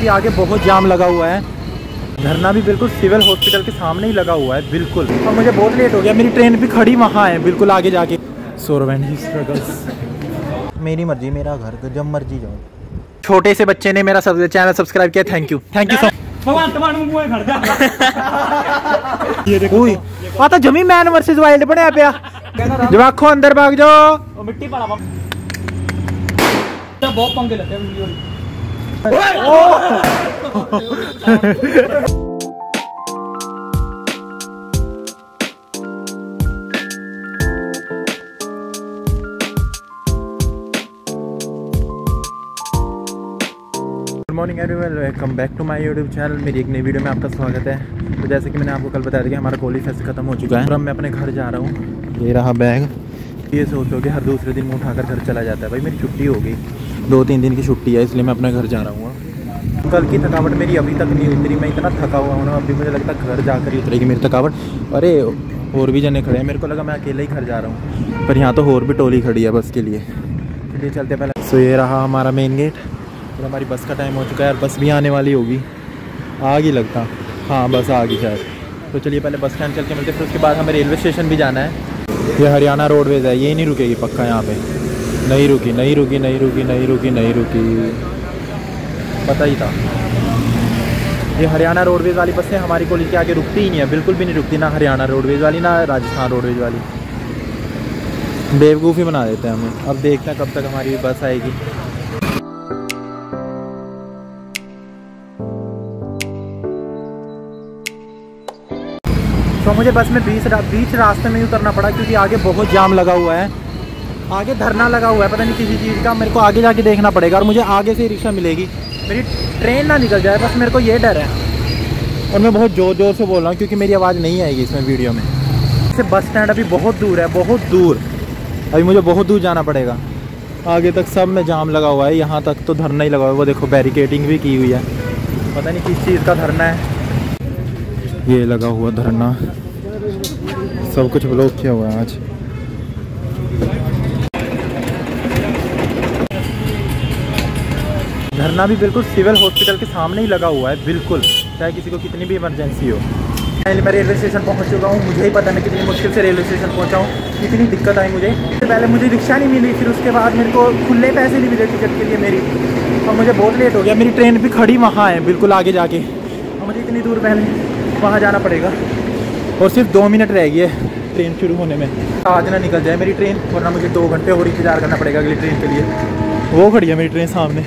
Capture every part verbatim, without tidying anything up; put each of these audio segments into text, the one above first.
आगे बहुत जाम लगा हुआ है। धरना भी बिल्कुल सिविल हॉस्पिटल के सामने ही लगा हुआ है बिल्कुल। और मुझे बहुत लेट हो गया, मेरी ट्रेन भी खड़ी वहाँ है बिल्कुल आगे जाके। सोरवेंडी स्ट्रगल्स, मेरी मर्जी मेरा घर, तो जब मर्जी जाओ। छोटे से बच्चे ने मेरा सब चैनल सब्सक्राइब किया, thank you thank you so much. आता जमी मैन वर्सेस वाइल्ड बने पे जब आखो अंदर भाग जाओ। मिट्टी पड़ा बहुत पंगे लेते हैं। Good morning everyone, welcome back to my YouTube channel. मेरी एक नई वीडियो में आपका स्वागत है। तो जैसे कि मैंने आपको कल बताया था कि हमारा कॉलेज फेस्ट खत्म हो चुका है और अब मैं अपने घर जा रहा हूँ। ये रहा बैग। ये सोचो कि हर दूसरे दिन मुँह उठाकर घर चला जाता है। भाई मेरी छुट्टी हो गई, दो तीन दिन की छुट्टी है, इसलिए मैं अपने घर जा रहा हूँ। कल की थकावट मेरी अभी तक नहीं उतरी, मैं इतना थका हुआ हूँ ना, अभी मुझे लगता है घर जाकर ही उतरेगी मेरी थकावट। अरे और भी जने खड़े हैं, मेरे को लगा मैं अकेले ही घर जा रहा हूँ, पर यहाँ तो और भी टोली खड़ी है बस के लिए। चलिए चलते पहले। सो ये रहा हमारा मेन गेट और हमारी बस का टाइम हो चुका है और बस भी आने वाली होगी। आ गई लगता, हाँ बस आ गई शायद। तो चलिए पहले बस स्टैंड चल के मिलते, फिर उसके बाद हमें रेलवे स्टेशन भी जाना है। ये हरियाणा रोडवेज़ है, ये नहीं रुकेगी पक्का यहाँ पे। नहीं रुकी नहीं रुकी नहीं रुकी नहीं रुकी नहीं रुकी पता ही था। ये हरियाणा रोडवेज़ वाली बसें हमारी कॉलेज के आगे रुकती ही नहीं है, बिल्कुल भी नहीं रुकती, ना हरियाणा रोडवेज़ वाली ना राजस्थान रोडवेज़ वाली। बेवकूफ़ी बना देते हैं हमें। अब देखते हैं कब तक हमारी बस आएगी। तो मुझे बस में बीच रा, बीच रास्ते में ही उतरना पड़ा क्योंकि आगे बहुत जाम लगा हुआ है। आगे धरना लगा हुआ है पता नहीं किसी चीज़ का, मेरे को आगे जाके देखना पड़ेगा और मुझे आगे से ही रिक्शा मिलेगी। मेरी ट्रेन ना निकल जाए, बस मेरे को ये डर है। और मैं बहुत ज़ोर ज़ोर से बोल रहा हूँ क्योंकि मेरी आवाज़ नहीं आएगी इसमें वीडियो में। इससे बस स्टैंड अभी बहुत दूर है, बहुत दूर। अभी मुझे बहुत दूर जाना पड़ेगा। आगे तक सब में जाम लगा हुआ है, यहाँ तक तो धरना ही लगा हुआ है। वो देखो बैरिकेडिंग भी की हुई है, पता नहीं किस चीज़ का धरना है। ये लगा हुआ धरना, सब कुछ ब्लॉक किया हुआ है आज। धरना भी बिल्कुल सिविल हॉस्पिटल के सामने ही लगा हुआ है बिल्कुल, चाहे किसी को कितनी भी इमरजेंसी हो। पहले मैं रेलवे स्टेशन पहुंच चुका हूं, मुझे ही पता मैं कितनी मुश्किल से रेलवे स्टेशन पहुंचा हूं, कितनी दिक्कत आई मुझे। पहले मुझे रिक्शा नहीं मिली, फिर उसके बाद मेरे को खुले पैसे नहीं मिले टिकट के लिए मेरी, और मुझे बहुत लेट हो गया। मेरी ट्रेन भी खड़ी वहाँ है बिल्कुल आगे जाके, और मुझे इतनी दूर पहले वहाँ जाना पड़ेगा और सिर्फ दो मिनट रह गई है ट्रेन शुरू होने में। आज ना निकल जाए मेरी ट्रेन, वरना मुझे दो घंटे और इंतजार करना पड़ेगा अगली ट्रेन के लिए। वो खड़ी है मेरी ट्रेन सामने।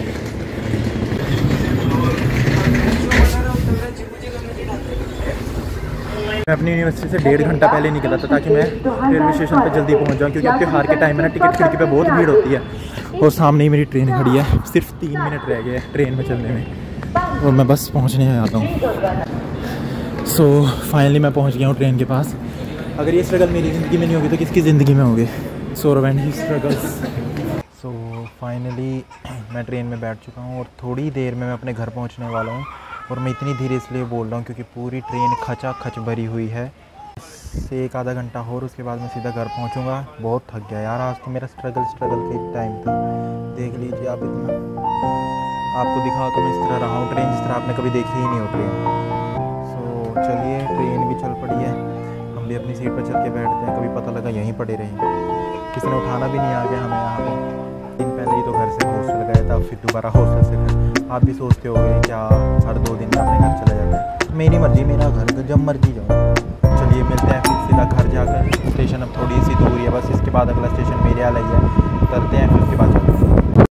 मैं अपनी यूनिवर्सिटी से डेढ़ घंटा पहले निकला था ताकि मैं रेलवे स्टेशन पर जल्दी पहुंच जाऊं, क्योंकि अब त्योहार के टाइम में ना टिकट खिड़की पे बहुत भीड़ होती है। और सामने ही मेरी ट्रेन खड़ी है, सिर्फ तीन मिनट रह गए हैं ट्रेन में चलने में और मैं बस पहुंचने आता हूं। सो फाइनली मैं पहुंच गया हूं ट्रेन के पास। अगर ये स्ट्रगल मेरी ज़िंदगी में नहीं होगी तो किसकी ज़िंदगी में होगी? सोरवेंडी स्ट्रगल्स। सो फाइनली मैं ट्रेन में बैठ चुका हूं और थोड़ी देर में मैं अपने घर पहुंचने वाला हूं। और मैं इतनी धीरे इसलिए बोल रहा हूं क्योंकि पूरी ट्रेन खचा खच भरी हुई है। से एक आधा घंटा और उसके बाद मैं सीधा घर पहुंचूंगा। बहुत थक गया यार, आज तो मेरा स्ट्रगल स्ट्रगल का टाइम था। देख लीजिए आप, इतना आपको दिखाओ तो मैं इस तरह रहा हूँ ट्रेन जिस तरह आपने कभी देखी ही नहीं हो ट्रेन। सो चलिए, ट्रेन भी चल पड़ी है, हम भी अपनी सीट पर चल के बैठते हैं। कभी पता लगा यहीं पड़े रहेंगे, किसी ने उठाना भी नहीं आ गया हमें यहाँ पर। दिन पहले ही तो घर से हॉस्टल गया था, फिर दोबारा हॉस्टल से घर। आप भी सोचते होगे क्या साढ़े दो दिन में अपने घर चला जाता है। मेरी मर्जी मेरा घर, तो जब मर्जी जाओ। चलिए मिलते हैं फिर सीधा घर जाकर। स्टेशन अब थोड़ी सी दूर है बस, इसके बाद अगला स्टेशन मेरे यहाँ लग है, उतरते हैं फिर उसके बाद चलते हैं।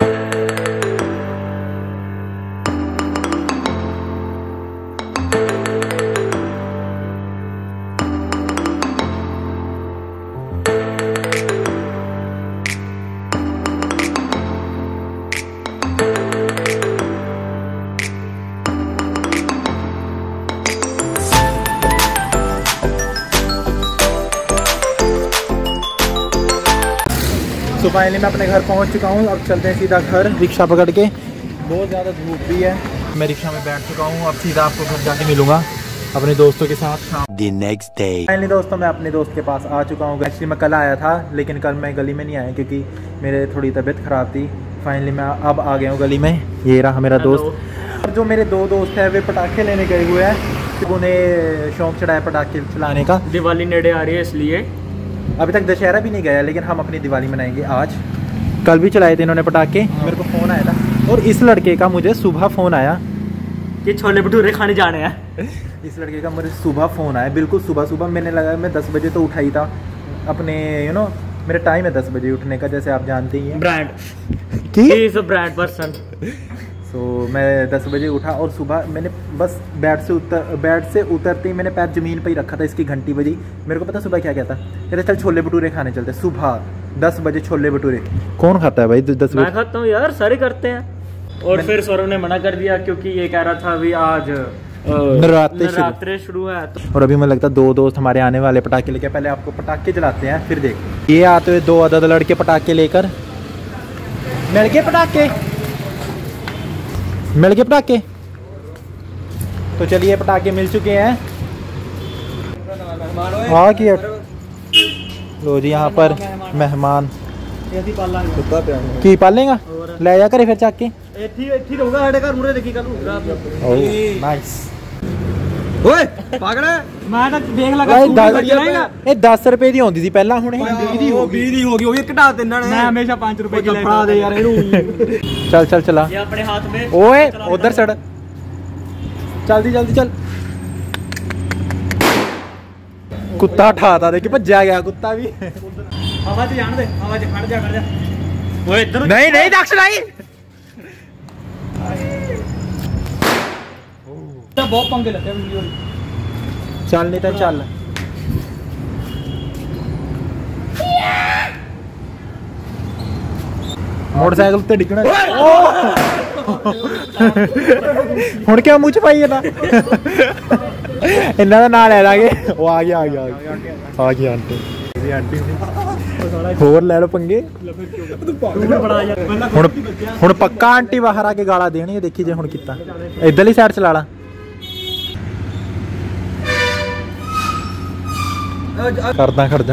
तो फाइनली मैं अपने घर पहुंच चुका हूं। अब चलते हैं सीधा घर रिक्शा पकड़ के। बहुत ज़्यादा धूप भी है, मैं रिक्शा में बैठ चुका हूं। अब सीधा आपको घर जाके मिलूंगा अपने दोस्तों के साथ शाम। The next day. फाइनली दोस्तों मैं अपने दोस्त के पास आ चुका हूं। एक्चुअली मैं कल आया था, लेकिन कल मैं गली में नहीं आया क्योंकि मेरे थोड़ी तबीयत ख़राब थी। फाइनली मैं अब आ गया हूँ गली में। ये रहा मेरा दोस्त। जो मेरे दो दोस्त हैं वे पटाखे लेने गए हुए हैं, उन्हें शौक चढ़ा है पटाखे चलाने का। दिवाली नेड़े आ रही है इसलिए। अभी तक दशहरा भी नहीं गया, लेकिन हम अपनी दिवाली मनाएंगे आज। कल भी चलाए थे इन्होंने पटाखे। मेरे को फ़ोन आया था, और इस लड़के का मुझे सुबह फ़ोन आया कि छोले भटूरे खाने जाने हैं। इस लड़के का मुझे सुबह फ़ोन आया, बिल्कुल सुबह सुबह। मैंने लगा मैं दस बजे तो उठा ही था अपने, यू नो मेरा टाइम है दस बजे उठने का, जैसे आप जानते ही हैं। ब्रांड की ब्रांड पर्सन। सो so, मैं दस बजे उठा और सुबह मैंने बस बेड से उतर बेड से उतरते ही मैंने पैर ज़मीन पर ही रखा था, इसकी घंटी बजी। मेरे को पता सुबह क्या कहता, कहते चल छोले भटूरे खाने चलते। सुबह दस बजे छोले भटूरे कौन खाता है भाई दस बजे? मैं खाता हूँ यार, सारे करते हैं। और फिर सौरभ ने मना कर दिया क्योंकि ये कह रहा था अभी आज नवरात्रे नवरात्रे शुरू है तो। और अभी मुझे लगता है दो दोस्त हमारे आने वाले पटाखे लेके। पहले आपको पटाखे जलाते हैं फिर देख। ये आते हुए दो अदद लड़के पटाखे लेकर। मिल गए पटाखे, मिल गए पटाखे। तो चलिए पटाखे मिल चुके हैं। हाँ कि लो जी यहाँ पर मेहमान की पालेगा ले जा करे फिर चक के। नाइस। ओए पागल है, मैं तो देख लगा ਇਹ दस रुपए ਦੀ ਹੁੰਦੀ ਸੀ ਪਹਿਲਾਂ, ਹੁਣ बीस दी हो बीस दी हो गई, वो घटा दे इन्होंने। मैं हमेशा पाँच रुपए की फड़ा दे यार ਇਹਨੂੰ। चल चल चला, ये अपने हाथ में। ओए उधर सड़, जल्दी जल्दी चल। कुत्ता उठाता देखी भज्जा गया कुत्ता भी। हवा च जान दे, हवा च खड़ जा खड़ जा। ओए इधर नहीं नहीं दक्ष नहीं। बहुत पंगे लगते हैं वीडियो। चल नहीं तो चल। मोटरसाइकिल ते डिगना। हुण क्या मुंह च पाई है ना। इन्ना दा नाम ले लांगे। वो आ गया आ गया आ गया आंटी आंटी होर ले लो पंगे। हुण हुण पक्का आंटी बाहर आके गाला देनी। देखी जे हुण किता इधरली साइड चला ला। करदा खड़ जा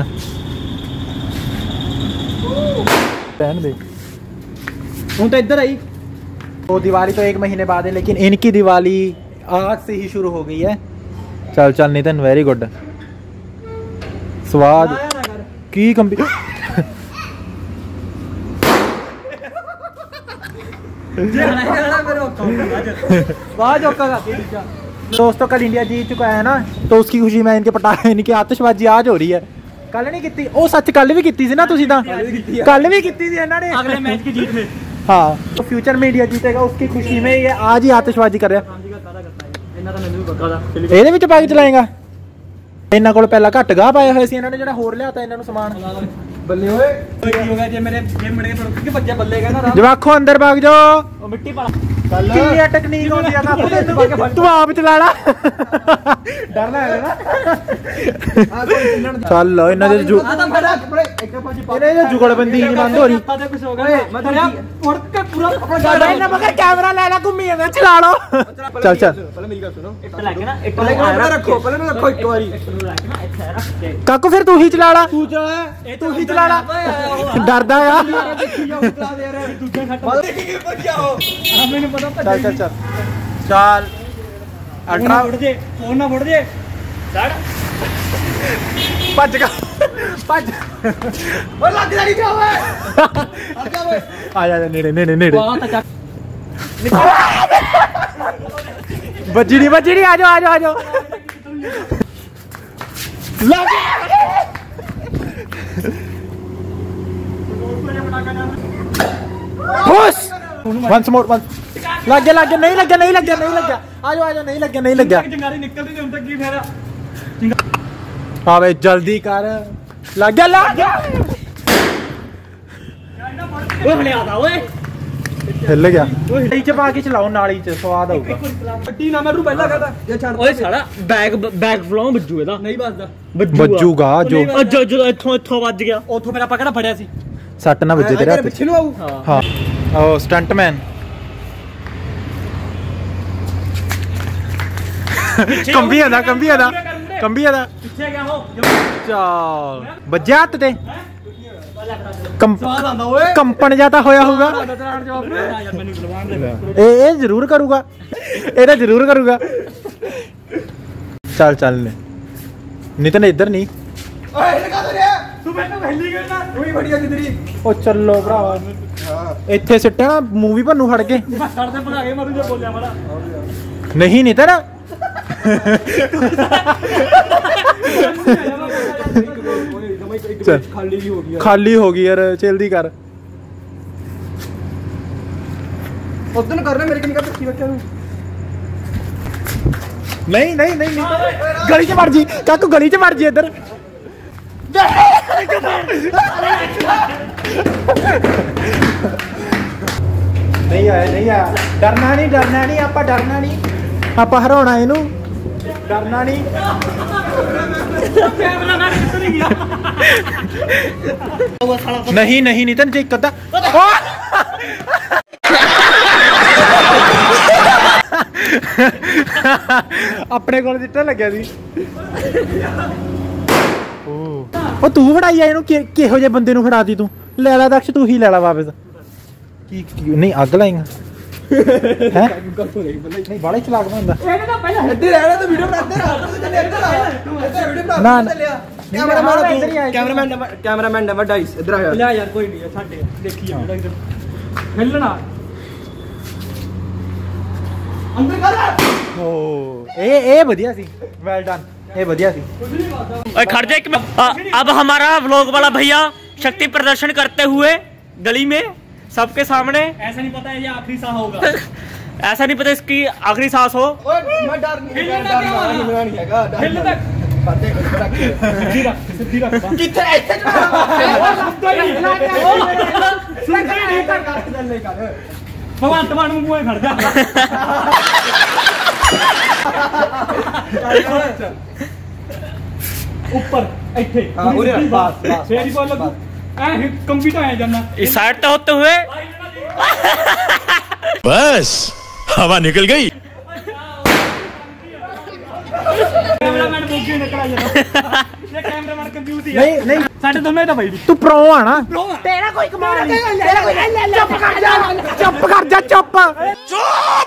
पहन दे। हूं तो इधर आई। वो दिवाली तो एक महीने बाद है, लेकिन इनकी दिवाली आज से ही शुरू हो गई है। चल चल नितिन वेरी गुड। स्वाद की कंपी दोस्तों कल इंडिया जीत चुका है ना, तो उसकी खुशी में इनके पटाखे इनकी आतिशबाजी आज हो रही है। कल नहीं की ओ सच कल भी की थी ना तुसी तां कल भी की थी इन्होंने अगले मैच की जीत में। हाँ तो फ्यूचर में इंडिया जीतेगा उसकी खुशी में ये आज ही आतिशबाजी कर रहा है। ਇਹਦੇ ਵਿੱਚ ਪਾ ਕੇ ਚਲਾਏਗਾ। ਇਹਨਾਂ ਕੋਲ ਪਹਿਲਾਂ ਘੱਟ ਗਾਹ ਪਾਇਆ ਹੋਇਆ ਸੀ, ਇਹਨਾਂ ਨੇ ਜਿਹੜਾ ਹੋਰ ਲਿਆਤਾ ਇਹਨਾਂ ਨੂੰ ਸਮਾਨ। ਬੱਲੇ ਓਏ ਕੀ ਹੋ ਗਿਆ ਜੇ ਮੇਰੇ ਜੇ ਮੜੇ ਪਰ ਕਿ ਬੱਜੇ ਬੱਲੇ ਕਹਿੰਦਾ ਜਵਾਖੋ ਅੰਦਰ ਭਾਗ ਜਾਓ। ਉਹ ਮਿੱਟੀ ਪਾ ਕਿੰਨੀ ਟੈਕਨੀਕ ਹੁੰਦੀ ਆ ਕਾਪੂ ਦੇ ਤੂੰ ਆਪ ਚਲਾ ਲਾ। ਡਰ ਲੱਗ ਰਿਹਾ ਨਾ। ਚੱਲ ਇਹਨਾਂ ਦੇ ਜੁ ਇਹਨੇ ਜੇ ਜੁਗੜਬੰਦੀ ਨਹੀਂ ਬੰਦ ਹੋ ਰਹੀ। ਕੁਝ ਹੋ ਗਿਆ ਮੈਂ ਤਾਂ ਉੜ ਕੇ ਪੂਰਾ ਆਪਣਾ ਇਹਨਾਂ ਮਗਰ ਕੈਮਰਾ ਲੈ ਲੈ ਘੁੰਮੀ ਜਾਂਦਾ ਚਲਾ ਲਓ। ਚੱਲ ਚੱਲ ਪਹਿਲਾਂ ਮੇਰੀ ਗੱਲ ਸੁਣੋ। ਇੱਟ ਲੱਗ ਨਾ ਇੱਟ ਲੱਗ ਰੱਖੋ ਪਹਿਲਾਂ ਨੂੰ ਰੱਖੋ ਇੱਕ ਵਾਰੀ ਰੱਖ ਨਾ ਇੱਥੇ ਰੱਖ ਕੇ। ਕਾਕੂ ਫਿਰ ਤੂੰ ਹੀ ਚਲਾ ਲਾ। ਤੂੰ ਚਲਾ ਇਹ ਤੂੰ ਹੀ ਚਲਾ ਲਾ। ਡਰਦਾ ਆ ਚਲਾ ਦੇ ਯਾਰ ਦੂਜਾ ਖੱਟ ਦੇਖੀ ਕਿ ਭੱਜਿਆ ਹੋ। ਆ ਮੈਨੂੰ ਪਤਾ ਚੱਲ ਚੱਲ ਚੱਲ ਚੱਲ ਅਲਟਰਾ ਫੁੱਟ ਜੇ ਫੋਨ ਨਾ ਫੁੱਟ ਜੇ ਛੱਡ ਭੱਜ ਗਾ ਭੱਜ। ਓ ਲੱਗ ਜਾ ਨਹੀਂ ਪਿਆ ਓਏ ਆ ਜਾ ਓਏ ਆ ਜਾ ਨੇੜੇ ਨੇੜੇ ਨੇੜੇ। ਬਾਤ ਚੱਕ ਬੱਜੀ ਨਹੀਂ ਬੱਜੀ ਨਹੀਂ। ਆ ਜਾਓ ਆ ਜਾਓ ਆ ਜਾਓ। ਲੱਗ ਬਸ ਵਨਸ ਮੋਰ ਵਨਸ ਲੱਗ ਗਿਆ ਲੱਗ ਗਿਆ। ਨਹੀਂ ਲੱਗਿਆ ਨਹੀਂ ਲੱਗਿਆ ਨਹੀਂ ਲੱਗਿਆ। ਆ ਜਾਓ ਆ ਜਾਓ। ਨਹੀਂ ਲੱਗਿਆ ਨਹੀਂ ਲੱਗਿਆ। ਚੰਗਾਰੀ ਨਿਕਲਦੀ ਹੁਣ ਤੱਕ ਕੀ ਫਾਇਦਾ। ਹਾਂ ਵੇ ਜਲਦੀ ਕਰ। ਲੱਗ ਗਿਆ ਲੱਗ ਗਿਆ। ਓਏ ਹਲੇ ਆਦਾ ਓਏ ਹਿੱਲ ਗਿਆ। ਨਾਲੀ ਚ ਪਾ ਕੇ ਚਲਾਓ, ਨਾਲੀ ਚ ਸਵਾਦ ਆਊਗਾ। ਪੱਟੀ ਨਾ ਮੈਨੂੰ ਪਹਿਲਾਂ ਕਹਦਾ ਇਹ ਛੱਡ। ਓਏ ਸਾਲਾ ਬੈਗ ਬੈਗ ਫਲੋਂ ਵੱਜੂ ਇਹਦਾ। ਨਹੀਂ ਵੱਜਦਾ ਵੱਜੂਗਾ ਜੋ ਜਦੋਂ ਇੱਥੋਂ ਇੱਥੋਂ ਵੱਜ ਗਿਆ ਉੱਥੋਂ ਮੇਰਾ ਪਕੜਾ ਫੜਿਆ ਸੀ। ਸੱਟ ਨਾ ਵੱਜੇ ਤੇਰੇ ਹੱਥ ਪਿੱਛੇ ਨੂੰ ਆਊ। ਹਾਂ ਉਹ ਸਟੰਟਮੈਨ ਕੰਬੀ ਆਦਾ ਕੰਬੀ ਆਦਾ ਕੰਬੀ ਆਦਾ ਪਿੱਛੇ ਗਿਆ ਹੋ ਚੱਲ ਵੱਜਿਆ ਹੱਥ ਤੇ। ਕੰਪਨ ਜਾਂ ਤਾਂ ਹੋਇਆ ਹੋਊਗਾ। ਇਹ ਇਹ ਜ਼ਰੂਰ ਕਰੂਗਾ, ਇਹ ਤਾਂ ਜ਼ਰੂਰ ਕਰੂਗਾ। ਚੱਲ ਚੱਲ ਨੇ ਨਿਤਨ ਇੱਧਰ ਨਹੀਂ। ਉਹ ਚੱਲੋ ਭਰਾ, ਇੱਥੇ ਸਿੱਟਣਾ ਮੂਵੀ ਭੰਨੂ ਫੜ ਕੇ। ਨਹੀਂ ਨਿਤਨ ਖਾਲੀ ਹੋ ਗਈ ਯਾਰ, ਜਲਦੀ ਕਰ। ਉਦੋਂ ਕਰਨਾ ਮੇਰੇ ਕਿੰਨੀ ਕੱਚੀ ਬੱਚਾ ਨੂੰ। ਨਹੀਂ ਨਹੀਂ ਨਹੀਂ ਗਲੀ ਚ ਮਰ ਜੀ ਕਾਕੂ, ਗਲੀ ਚ ਮਰ ਜੀ ਇੱਧਰ। ਨਹੀਂ ਆਇਆ ਨਹੀਂ ਆਇਆ, ਡਰਨਾ ਨਹੀਂ ਡਰਨਾ ਨਹੀਂ, ਆਪਾਂ ਡਰਨਾ ਨਹੀਂ, ਆਪਾਂ ਹਰਾਉਣਾ ਇਹਨੂੰ, ਡਰਨਾ ਨਹੀਂ। ਨਹੀਂ ਨਹੀਂ ਨਿਤਨ ਜੀ ਇੱਕ ਅੱਧਾ ਆਪਣੇ ਕੋਲ ਜਿੱਟਾ ਲੱਗਿਆ ਸੀ। ਉਹ ਤੂੰ ਫੜਾਈ ਆ ਇਹਨੂੰ, ਕਿਹੋ ਜਿਹੇ ਬੰਦੇ ਨੂੰ ਫੜਾਤੀ ਤੂੰ? ਲੈ ਲਾ ਦਕਸ਼, ਤੂੰ ਹੀ ਲੈ ਲਾ ਵਾਪਸ। ਕੀ ਨਹੀਂ ਅੱਗ ਲਾਏਗਾ ਹੈ? ਨਹੀਂ ਬਾਲਾ ਚਲਾਕ ਬਣਦਾ। ਕੈਮਰਾਮੈਨ ਕੈਮਰਾਮੈਨ ਨੰਬਰ ਡਾਈਸ ਇੱਧਰ ਆ ਲੈ ਯਾਰ, ਕੋਈ ਨਹੀਂ ਛੱਡ ਦੇਖੀ ਜਾਂਦਾ ਇੱਧਰ ਹਿੱਲਣਾ ਅੰਦਰ ਕਰ। ਓ ਇਹ ਇਹ ਵਧੀਆ ਸੀ, ਵੈਲ ਡਨ, ये बढ़िया थी। ओए खड़ जा एक मिनट। अब हमारा व्लॉग वाला भैया शक्ति प्रदर्शन करते हुए गली में सबके सामने। ऐसा नहीं पता है ये आखिरी सांस होगा। ऐसा नहीं पता इसकी आखिरी सांस हो। मैं डर नहीं, डर नहीं हैगा। हिल तक सीधी रख, सीधी रख किथे ऐसे भगवान तुम्हारे मुंह में खड़ जा। ऊपर ਇੱਥੇ ਹਾਂ ਉਰੇ ਬਸ ਬਸ ਫੇਰ ਹੀ ਬੋਲ ਲੱਗੂ ਐ ਕੰਪਿਊਟਰ ਆ ਜਾਣਾ। इस साइड तो होते हुए बस हवा निकल गई। कैमरामैन बोगी निकला जाता। ये कैमरामैन कंफ्यूज ही है। नहीं नहीं साडे दोਵੇਂ ਤਾਂ ਬਾਈ तू प्रो आ ना, तेरा कोई कमाल नहीं, तेरा कोई चुप कर जा, चुप कर जा, चुप चुप।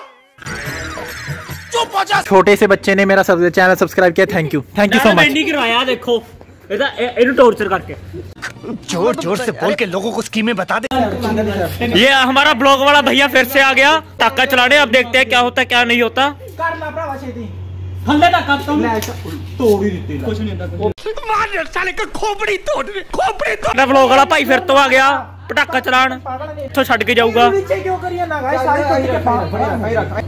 छोटे से बच्चे ने मेरा सब चैनल सब्सक्राइब किया, thank you thank you so much. नहीं करवाया देखो ਇਹਦਾ ਇਹਨੂੰ टॉर्चर करके जोर जोर से बोल के लोगों को स्कीमें बता दे। ये हमारा ब्लॉग वाला भैया फिर से आ गया टाका चलाने। अब देखते हैं क्या होता है क्या नहीं होता। कर ला भरावा छेती थल्ले तक कब तुम तोड़ ही ਦਿੱਤੀ कुछ नहीं होता। मार साले का खोपड़ी तोड़ खोपड़ी तोड़। ना ब्लॉग वाला भाई फिर तो आ गया पटाखा चलान, इथों छड़ के जाऊगा। नीचे क्यों करिए ना गाइस, सारी कटी के पास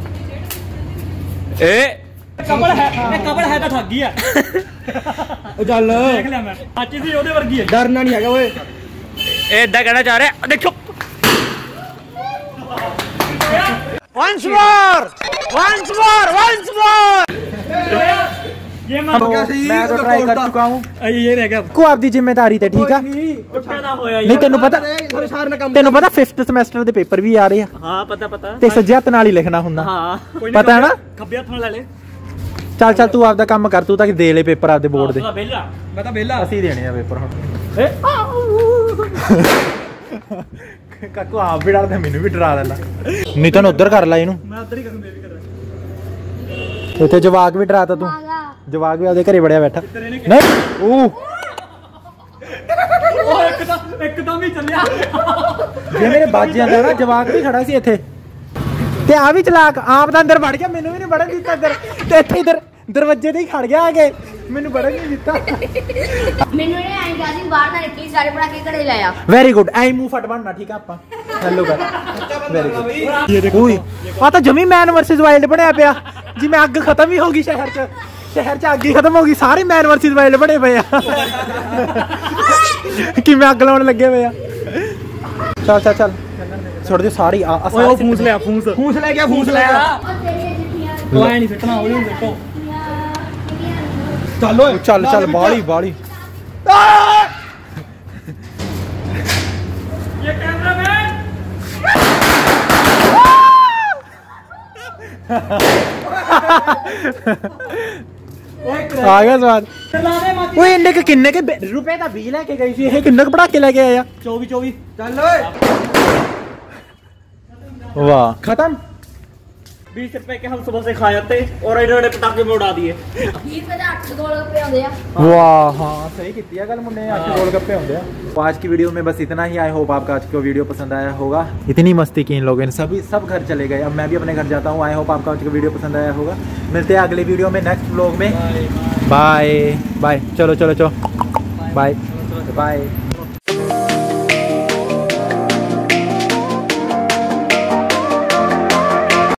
ए कबड़ है, ਇਹ ਕਬੜ ਹੈ ਤਾਂ ਠੱਗੀ ਆ। ਉਹ ਚੱਲ ਦੇਖ ਲਿਆ ਮੈਂ, ਅੱਛੀ ਸੀ ਉਹਦੇ ਵਰਗੀ ਹੈ। ਡਰਨਾ ਨਹੀਂ ਹੈਗਾ ਓਏ। ਇਹ ਇਦਾਂ ਕਹਿਣਾ ਚਾਹ ਰਿਹਾ ਦੇਖੋ। Once more, once more, once more। ये मैं मैं तो ट्राई कर चुका हूँ। ये रह गया को आपकी जिम्मेदारी ते ठीक है। ਉੱਠਿਆ ਹੋਇਆ ਨਹੀਂ ਤੈਨੂੰ ਪਤਾ, ਤੈਨੂੰ ਪਤਾ ਫਿਫਥ ਸਮੈਸਟਰ ਦੇ ਪੇਪਰ ਵੀ ਆ ਰਹੇ ਆ। ਹਾਂ ਪਤਾ ਪਤਾ। ਤੇ ਸੱਜੇ ਹੱਥ ਨਾਲ ਹੀ ਲਿਖਣਾ ਹੁੰਦਾ। ਹਾਂ ਪਤਾ ਹੈ ਨਾ। ਖੱਬੇ ਹੱਥ ਨਾਲ ਲੈ ਲੈ। ਚੱਲ ਚੱਲ ਤੂੰ ਆਪਦਾ ਕੰਮ ਕਰ, ਤੂੰ ਤਾਂ ਦੇ ਲੈ ਪੇਪਰ ਆਪਦੇ ਬੋਰਡ ਦੇ। ਵਿਹਲਾ ਮੈਂ ਤਾਂ ਵਿਹਲਾ। ਅਸੀਂ ਦੇਣੇ ਆ ਪੇਪਰ ਹੁਣ। ਕਾਕੂ ਆਪ ਵੀ ਡਰਦਾ, ਮੈਨੂੰ ਵੀ ਡਰਾ ਦੇਣਾ। ਨਿਤਨ ਉੱਧਰ ਕਰ ਲੈ ਇਹਨੂੰ। ਮੈਂ ਉੱਧਰ ਹੀ ਕਰੂੰ, ਬੇਬੀ ਕਰ। ਇੱਥੇ ਜਵਾਕ ਵੀ ਡਰਾਤਾ ਤੂੰ। ਜਵਾਕ ਵੀ ਆਪਦੇ ਘਰੇ ਵੜਿਆ ਬੈਠਾ। ਨਹੀਂ ਉਹ ਉਹ ਇੱਕ ਤਾਂ ਇੱਕਦਮ ਹੀ ਚੱਲਿਆ। ਜੇ ਮੇਰੇ ਬਾਜਿਆਂ ਦਾ ਨਾ ਜਵਾਕ ਵੀ ਖੜਾ ਸੀ ਇੱਥੇ, ਤੇ ਆ ਵੀ ਚਲਾਕ ਆਪ ਦਾ ਅੰਦਰ ਵੜ ਗਿਆ, ਮੈਨੂੰ ਵੀ ਨਹੀਂ ਵੜਨ ਦਿੱਤਾ ਅੰਦਰ। ਤੇ ਇੱਥੇ ਇਧਰ ਦਰਵਾਜ਼ੇ ਤੇ ਹੀ ਖੜ ਗਿਆ ਆ ਕੇ, ਮੈਨੂੰ ਵੜਨ ਨਹੀਂ ਦਿੱਤਾ। ਮੈਨੂੰ ਇਹ ਆਈ ਗਿਆ ਸੀ ਬਾਹਰ ਨਾ ਨਿਕਲੀ, ਸਾਰੇ ਬਣਾ ਕੇ ਘਰੇ ਲਾਇਆ। ਵੈਰੀ ਗੁੱਡ, ਐਂ ਮੂੰਹ ਫਟ ਬਣਨਾ ਠੀਕ ਆ ਆਪਾਂ। ਹੈਲੋ ਕਰ ਵੈਰੀ ਗੁੱਡ। ਇਹ ਦੇਖੋ ਆ ਤਾਂ ਜਮੀ ਮੈਨ ਵਰਸਸ ਵਾਈਲਡ ਬਣਿਆ ਪਿਆ, ਜਿਵੇਂ ਅੱਗ ਖਤਮ ਹੀ ਹੋ ਗਈ ਸ਼ਹਿਰ 'ਚ। ਸ਼ਹਿਰ 'ਚ ਅੱਗ ਹੀ ਖਤਮ ਹੋ ਗਈ, ਸਾਰੇ ਮੈਨ ਵਰਸਸ ਵਾਈਲਡ ਬਣੇ ਪਏ ਆ। ਕਿਵੇਂ ਅੱਗ ਲਾਉਣ ਲੱਗੇ ਪਏ ਆ। ਚੱਲ ਚੱਲ ਚੱਲ ਛੋੜ ਦੇ ਸਾਰੀ ਆ। ਓਏ ਉਹ ਫੂਸ ਲਿਆ, ਫੂਸ ਫੂਸ ਲੈ ਗਿਆ, ਫੂਸ ਲੈ ਆ। ਉਹ ਐ ਨਹੀਂ ਫਿੱਟਣਾ, ਉਹ ਨਹੀਂ ਫਿੱਟੋ। ਚੱਲ ਓਏ ਚੱਲ ਚੱਲ ਬਾਲੀ ਬਾਲੀ। ਇਹ ਕੈਮਰਾਮੈਨ आ गया स्वाद वो इन्ने के किन्ने के रुपए का बीज लेके गई थी ये किन्ने के पटाके लेके आया चौबीस चौबीस चल वाह खत्म बीस रुपए के हम सुबह से खा जाते और इन्होंने पटाखे में उड़ा दिए बीस रुपए ਦਾ ਅੱਠ ਗੋਲਗੱਪੇ ਆਉਂਦੇ ਆ वाह हाँ सही की है गल मुन्ने अच्छे गोलगप्पे होंगे तो आज की वीडियो में बस इतना ही। आई होप आपका आज का वीडियो पसंद आया होगा। इतनी मस्ती की इन लोगों ने सभी सब घर चले गए। अब मैं भी अपने घर जाता हूँ। आई होप आपका आज का वीडियो पसंद आया होगा। मिलते हैं अगले वीडियो में नेक्स्ट व्लॉग में। बाय बाय चलो चलो चलो बाय बाय।